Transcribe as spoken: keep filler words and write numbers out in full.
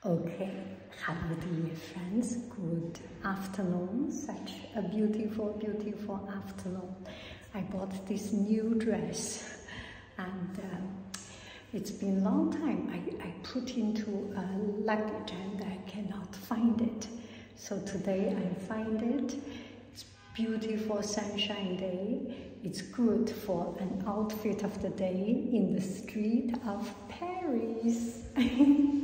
Okay, hello dear friends, good afternoon, such a beautiful, beautiful afternoon. I bought this new dress and um, it's been a long time. I, I put into a luggage and I cannot find it. So today I find it. It's beautiful sunshine day. It's good for an outfit of the day in the street of Paris.